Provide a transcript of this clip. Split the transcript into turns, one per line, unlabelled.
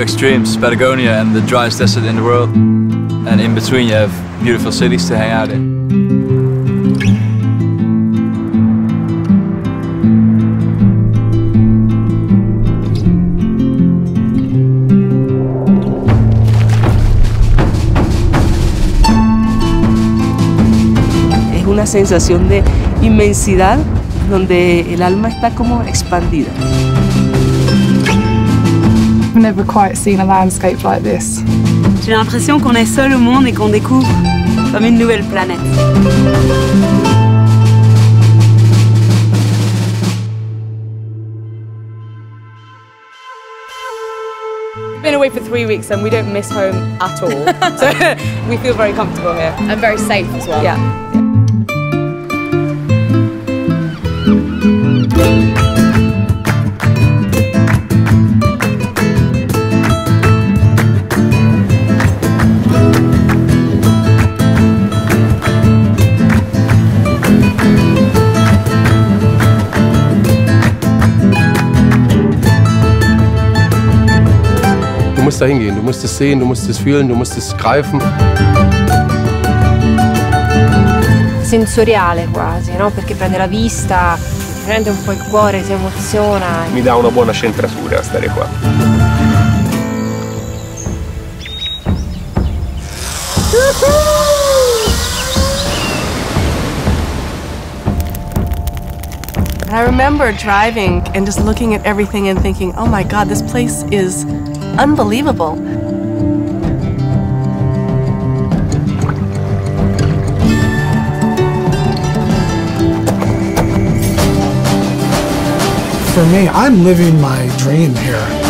extremes, Patagonia and the driest desert in the world. And in between you have beautiful cities to hang out in.
Es una sensación de inmensidad donde el alma está como expandida.
I've never quite seen a landscape like this.
J'ai l'impression qu'on est seul au monde et qu'on découvre comme une nouvelle planète.
We've been away for 3 weeks and we don't miss home at all. So we feel very comfortable here.
And very safe as well.
Yeah.
Du musst da hingehen, du musst es sehen, du musst es fühlen, du musst es greifen.
Sensoriale quasi, no? Perché prende la vista, prende un po' il cuore, si emoziona.
Mi dà una buona centratura stare qua.
I remember driving and just looking at everything and thinking, oh my God, this place is unbelievable.
For me, I'm living my dream here.